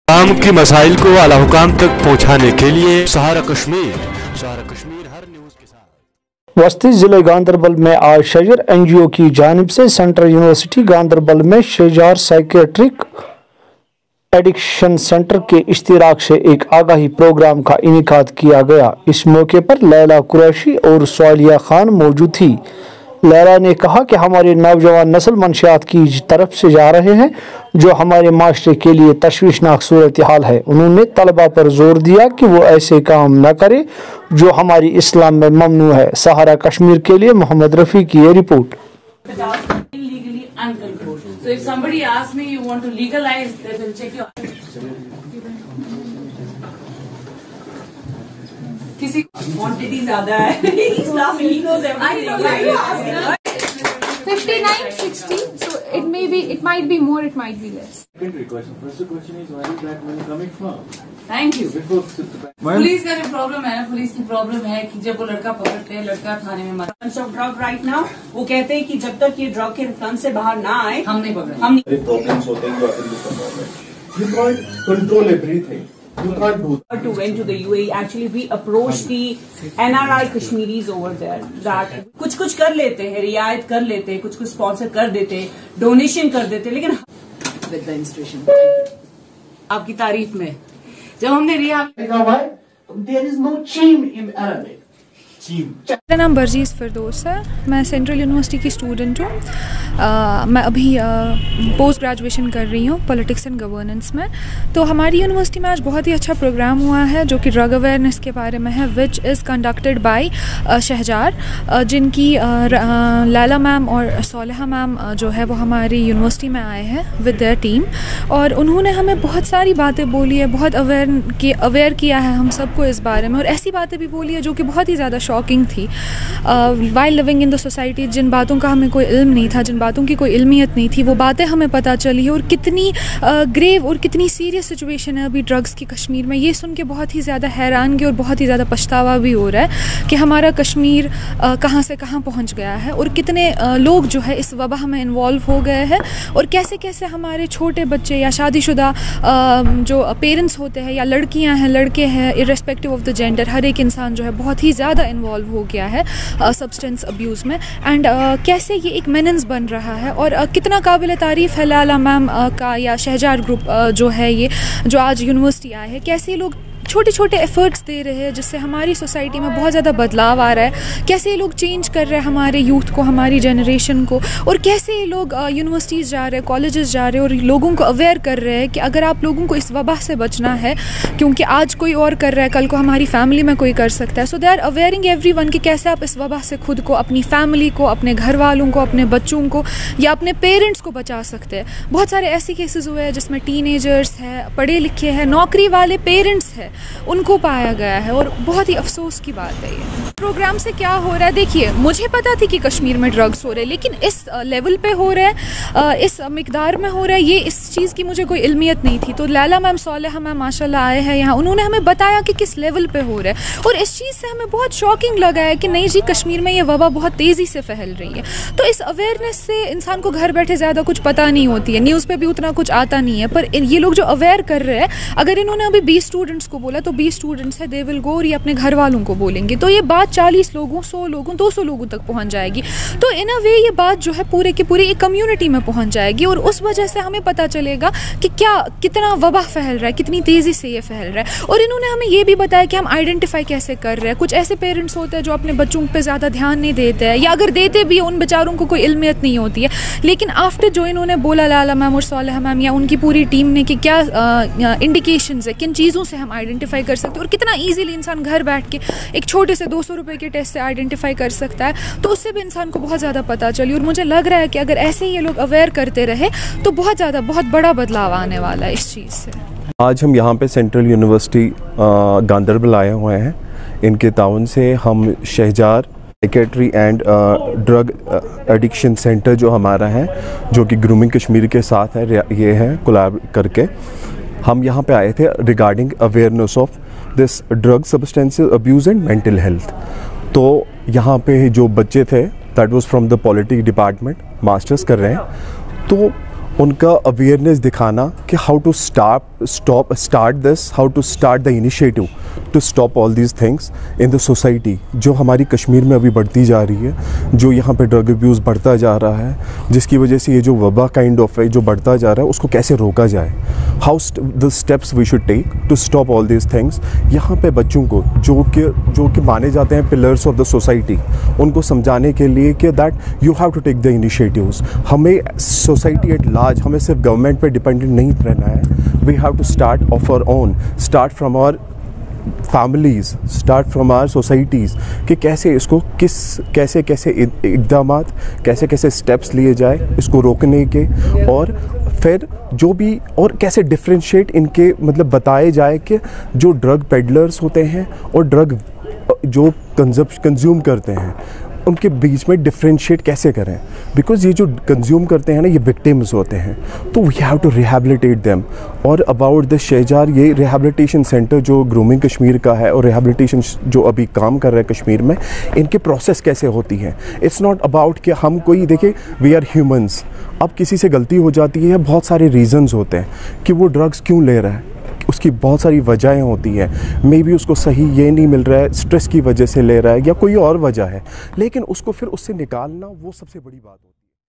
आम की मसाइल को आला हुकाम तक पहुँचाने के लिए सहारा कश्मीर हर न्यूज़ के साथ। वस्ती जिले गांधरबल में आज शजर NGO की जानिब से सेंट्रल यूनिवर्सिटी गांधरबल में शहजार साइकेट्रिक एडिक्शन सेंटर के इश्तिराक से एक आगाही प्रोग्राम का इनेकाद किया गया। इस मौके पर लैला कुरैशी और सालिया खान मौजूद थी। लैला ने कहा कि हमारे नौजवान नस्ल मंशियात की तरफ से जा रहे हैं, जो हमारे माशरे के लिए तशवीशनाक सूरत हाल है। उन्होंने तलबा पर जोर दिया कि वो ऐसे काम न करे जो हमारी इस्लाम में ममनू है। सहारा कश्मीर के लिए मोहम्मद रफी की ये report. So if somebody asks me you want to legalize, they will check your. किसी quantity ज़्यादा है. He's laughing. He knows everything. 59, 60. So it might be more, it might be less. Secondary question. First question is, where is that money coming from? Thank you. Before police का जो problem है, police की problem है कि जब वो लड़का पकड़ते हैं, लड़का थाने में मारा। ड्रग राइट नाउ वो कहते हैं कि जब तक ये ड्रग के इन्फ्लुएंस से बाहर ना आए हम नहीं पकड़े। हम problems होते हैं, you can't control everything. You can't do that. to went to the UAE. Actually, we approached the NRI Kashmiris over there. That कुछ कर लेते हैं, रियायत कर लेते हैं, कुछ स्पॉन्सर कर देते हैं, डोनेशन कर देते हैं, लेकिन विद द इंस्टीट्यूशन आपकी तारीफ में जब हमने रिहा There is no cheam in Arabic. मेरा नाम बर्जीज़ फिरदौस है। मैं सेंट्रल यूनिवर्सिटी की स्टूडेंट हूँ। मैं अभी पोस्ट ग्रेजुएशन कर रही हूँ पॉलिटिक्स एंड गवर्नेंस में। तो हमारी यूनिवर्सिटी में आज बहुत ही अच्छा प्रोग्राम हुआ है जो कि ड्रग अवेयरनेस के बारे में है, which is conducted by Shehjar, जिनकी लैला मैम और सालिहा मैम जो है वो हमारी यूनिवर्सिटी में आए हैं विद देयर टीम, और उन्होंने हमें बहुत सारी बातें बोली है, बहुत अवेयर किया है हम सबको इस बारे में, और ऐसी बातें भी बोली है जो कि बहुत ही ज़्यादा शॉकिंग थी। While living in the society, जिन बातों का हमें कोई इल्म नहीं था, जिन बातों की कोई इल्मियत नहीं थी, वो बातें हमें पता चली है, और कितनी ग्रेव और कितनी सीरियस सिचुएशन है अभी ड्रग्स की कश्मीर में। ये सुन के बहुत ही ज़्यादा हैरानगी और बहुत ही ज़्यादा पछतावा भी हो रहा है कि हमारा कश्मीर कहाँ से कहाँ पहुँच गया है, और कितने लोग जो है इस वबा में इन्वॉल्व हो गए हैं, और कैसे कैसे हमारे छोटे बच्चे या शादीशुदा जो पेरेंट्स होते हैं, या लड़कियाँ हैं, लड़के हैं, इर्रेस्पेक्टिव ऑफ द जेंडर, हर एक इंसान जो है बहुत ही ज़्यादा इन्वॉल्व हो गया है सब्सटेंस अब्यूज़ में। एंड कैसे ये एक मेनेंस बन रहा है, और कितना काबिल तारीफ़ है लैला मैम का या शहजार ग्रुप जो है ये जो आज यूनिवर्सिटी आए हैं, कैसे लोग छोटे छोटे एफ़र्ट्स दे रहे हैं जिससे हमारी सोसाइटी में बहुत ज़्यादा बदलाव आ रहा है, कैसे ये लोग चेंज कर रहे हैं हमारे यूथ को, हमारी जनरेशन को, और कैसे ये लोग यूनिवर्सिटीज़ जा रहे हैं, कॉलेजेस जा रहे हैं, और लोगों को अवेयर कर रहे हैं कि अगर आप लोगों को इस वबा से बचना है, क्योंकि आज कोई और कर रहा है, कल को हमारी फैमिली में कोई कर सकता है। So they are awaring everyone कि कैसे आप इस वबा से खुद को, अपनी फैमिली को, अपने घर वालों को, अपने बच्चों को या अपने पेरेंट्स को बचा सकते हैं। बहुत सारे ऐसे केसेस हुए हैं जिसमें टीनेजर्स हैं, पढ़े लिखे हैं, नौकरी वाले पेरेंट्स हैं, उनको पाया गया है, और बहुत ही अफसोस की बात है ये। प्रोग्राम से क्या हो रहा है, देखिए मुझे पता थी कि कश्मीर में ड्रग्स हो रहे हैं, लेकिन इस लेवल पे हो रहे हैं, इस मिकदार में हो रहा है, ये इस चीज़ की मुझे कोई इल्मियत नहीं थी। तो लैला मैम, सालिहा मैम माशाल्लाह आए हैं यहाँ, उन्होंने हमें बताया कि किस लेवल पे हो रहा है, और इस चीज़ से हमें बहुत शॉकिंग लगा है कि नहीं जी, कश्मीर में ये वबा बहुत तेज़ी से फैल रही है। तो इस अवेयरनेस से इंसान को घर बैठे ज़्यादा कुछ पता नहीं होती है, न्यूज़ पे भी उतना कुछ आता नहीं है, पर ये लोग जो अवेयर कर रहे हैं, अगर इन्होंने अभी 20 स्टूडेंट्स को बोला तो 20 स्टूडेंट्स है, दे विल गो, और ये अपने घर वालों को बोलेंगे, तो ये बात 40 लोगों, 100 लोगों, 200 लोगों तक पहुंच जाएगी। तो इन अ वे ये बात जो है पूरे की पूरी एक कम्युनिटी में पहुंच जाएगी, और उस वजह से हमें पता चलेगा कि कितना वबा फैल रहा है, कितनी तेज़ी से ये फैल रहा है। और इन्होंने हमें ये भी बताया कि हम आइडेंटिफाई कैसे कर रहे हैं। कुछ ऐसे पेरेंट्स होते हैं जो अपने बच्चों पर ज़्यादा ध्यान नहीं देते हैं, या अगर देते भी उन बेचारों को कोई इल्मियत नहीं होती है, लेकिन आफ्टर जो इन्होंने बोला लैला मैम और सालिहा मैम या उनकी पूरी टीम ने कि क्या इंडिकेशंस है, किन चीज़ों से हम आइडेंटिफाई कर सकते हैं, और कितना ईजिली इंसान घर बैठ के एक छोटे से 200 रुपये के टेस्ट से आइडेंटिफाई कर सकता है, तो उससे भी इंसान को बहुत ज़्यादा पता चली। और मुझे लग रहा है कि अगर ऐसे ही ये लोग अवेयर करते रहे तो बहुत बड़ा बदलाव आने वाला है इस चीज़ से। आज हम यहाँ पे सेंट्रल यूनिवर्सिटी गांधरबल आए हुए हैं। इनके ताउन से हम Shehjar psychiatry and drug addiction centre जो हमारा है, जो कि ग्रूमिंग कश्मीर के साथ है, ये है कोलैब करके हम यहाँ पे आए थे regarding awareness of this drug substances abuse and mental health. तो यहाँ पे जो बच्चे थे that was from the politics department, masters कर रहे हैं, तो उनका अवेयरनेस दिखाना कि how to stop start this, how to start the initiative to stop all these things in the society जो हमारी कश्मीर में अभी बढ़ती जा रही है, जो यहाँ पे ड्रग अब्यूज़ बढ़ता जा रहा है, जिसकी वजह से ये जो वबा काइंड ऑफ है जो बढ़ता जा रहा है उसको कैसे रोका जाए, how the steps we should take to stop all these things. यहाँ पे बच्चों को जो कि माने जाते हैं पिलर्स ऑफ द सोसाइटी, उनको समझाने के लिए कि that you have to take the initiatives. हमें सोसाइटी एट लार्ज, हमें सिर्फ गवर्नमेंट पे डिपेंडेंट नहीं रहना है, we have to start of our own, start from our families, start from our societies कि कैसे इसको कैसे इक़दाम, कैसे स्टेप्स लिए जाए इसको रोकने के, और फिर जो भी और कैसे डिफ्रेंशिएट इनके मतलब बताए जाए कि जो ड्रग पेडलर्स होते हैं और ड्रग जो कंज्यूम करते हैं उनके बीच में डिफ्रेंशिएट कैसे करें, बिकॉज़ ये जो कंज्यूम करते हैं ना ये विक्टिम्स होते हैं, तो we have to rehabilitate them. और अबाउट द शहजार, ये रिहैबिलिटेशन सेंटर जो ग्रूमिंग कश्मीर का है और रिहैबिलिटेशन जो अभी काम कर रहा है कश्मीर में, इनके प्रोसेस कैसे होती है। इट्स नॉट अबाउट कि हम कोई देखिए, वी आर ह्यूमंस, अब किसी से गलती हो जाती है, बहुत सारे रीज़न्स होते हैं कि वो ड्रग्स क्यों ले रहा है, उसकी बहुत सारी वजहें होती हैं, मे बी उसको सही ये नहीं मिल रहा है, स्ट्रेस की वजह से ले रहा है या कोई और वजह है, लेकिन उसको फिर उससे निकालना वो सबसे बड़ी बात होती है।